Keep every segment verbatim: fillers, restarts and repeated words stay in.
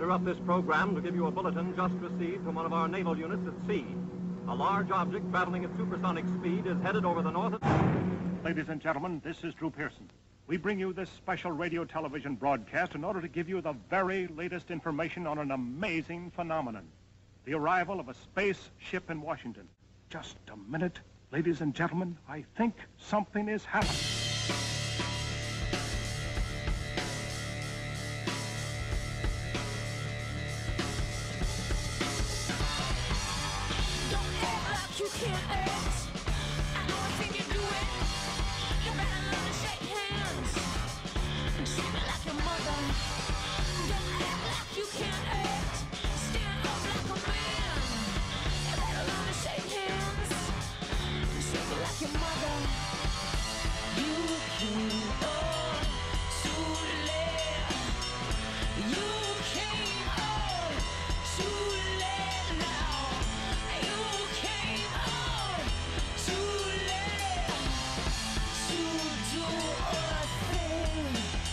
interrupt this program to give you a bulletin just received from one of our naval units at sea. A large object traveling at supersonic speed is headed over the north. Ladies and gentlemen, this is Drew Pearson. We bring you this special radio television broadcast in order to give you the very latest information on an amazing phenomenon. The arrival of a space ship in Washington. Just a minute, ladies and gentlemen, I think something is happening. You can't act. I know I think you do it. You better learn to shake hands and treat me like your mother. Don't act like you can't act. Stand up like a man. You better learn to shake hands and treat me like your mother. You came on too late. You came on too late now. You came on too late to do a thing.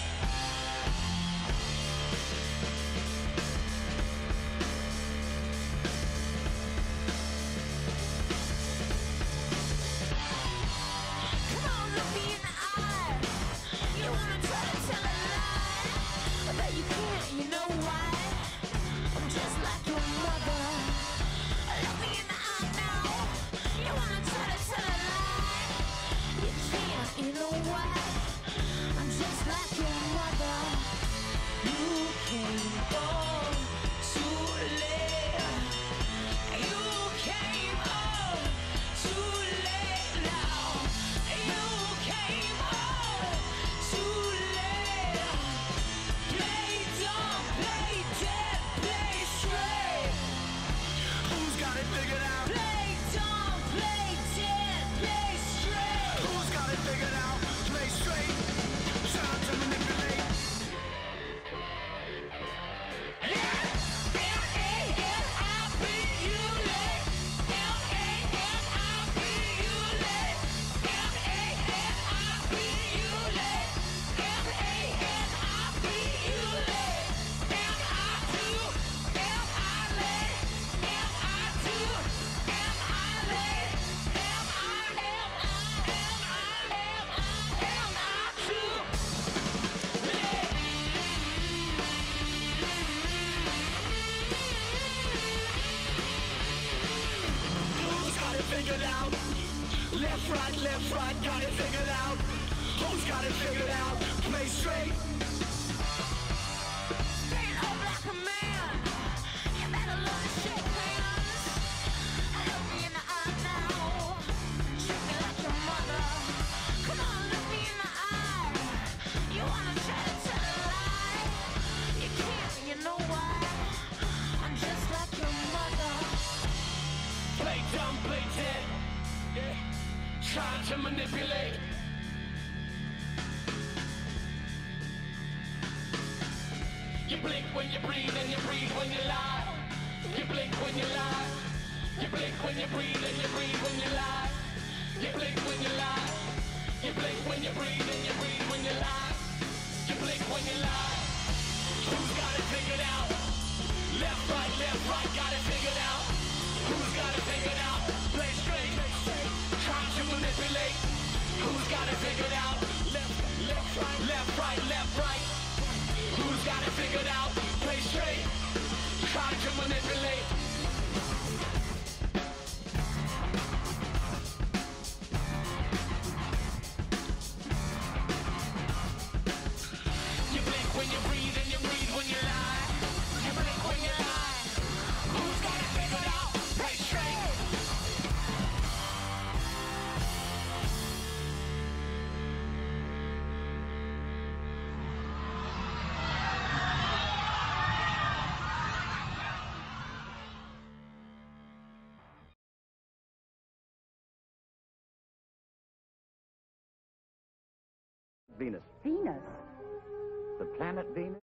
Come on, look me in the eye. You wanna try to tell a lie, but you can't, you know why? I'm just like your mother. Look me in the eye now. You wanna try to tell a lie, you can't, you know why? I'm just like your mother. You came on too late. You came on too late now. You came on too late. Play dumb, play dead, play straight. Who's got it figured out? Play dumb, play dead, play straight. Who's got it figured out? Play straight. Trying to manipulate. Who's got it figured out? Left, right, left, right, got it figured out. Who's got it figured out? Play straight. Stand up like a man. You better learn to shake hands. Look me in the eye now. Treat me like your mother. Come on, look me in the eye. You wanna try to tell a lie? You can't, you know why? I'm just like your mother. Play dumb, play dead. Yeah. Trying to manipulate. You blink when you breathe and you breathe when you lie. You blink when you lie. You blink when you breathe and you breathe when you lie. You blink when you lie. You blink when you breathe and you breathe when you lie. You blink when you lie. Who's got it figured out? Left, right, left, right, got it figured out. Who's got it figured out? Play straight. Trying to manipulate. Who's got it figured out? Left, left, right, left, right, left, right. Who's got it figured out? Play straight. Trying to manipulate. You blink when you breathe and you breathe when you lie. You blink when you lie. Who's got it figured out? Play straight. Venus. Venus? The planet Venus?